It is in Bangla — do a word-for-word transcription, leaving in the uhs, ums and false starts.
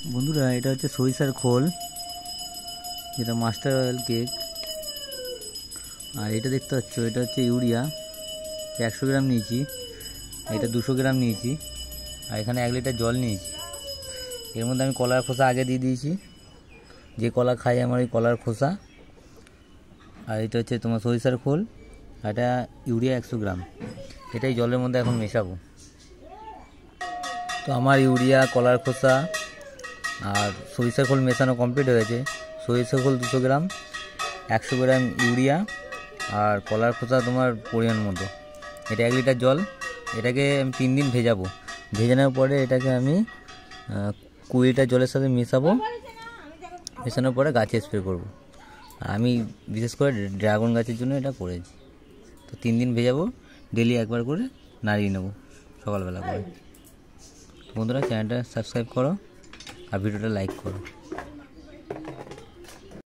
বন্ধুরা, এটা হচ্ছে সরিষার খোল, যেটা মাস্টার অয়েল কেক। আর এটা দেখতে পাচ্ছ, এটা হচ্ছে ইউরিয়া, একশো গ্রাম নিয়েছি। এটা দুশো গ্রাম নিয়েছি। আর এখানে এক লিটার জল নিয়েছি। এর মধ্যে আমি কলার খোসা আগে দিয়ে দিয়েছি, যে কলা খাই আমার ওই কলার খোসা। আর এটা হচ্ছে তোমার সরিষার খোল, এটা ইউরিয়া একশো গ্রাম। এটাই জলের মধ্যে এখন মেশাবো। তো আমার ইউরিয়া, কলার খোসা আর সরিষার খোল মেশানো কমপ্লিট হয়ে গেছে। সরিষার খোল দুশো গ্রাম, একশো গ্রাম ইউরিয়া আর কলার খোসা তোমার পরিমাণ মতো। এটা এক লিটার জল। এটাকে আমি তিন দিন ভেজাবো। ভেজানোর পরে এটাকে আমি কুড়ি লিটার জলের সাথে মেশাবো। মেশানোর পরে গাছে স্প্রে করবো। আমি বিশেষ করে ড্রাগন গাছের জন্য এটা করেছি। তো তিন দিন ভেজাবো, ডেলি একবার করে নাড়িয়ে নেবো সকালবেলা করে। বন্ধুরা, চ্যানেলটা সাবস্ক্রাইব করো আর ভিডিওটা লাইক করো।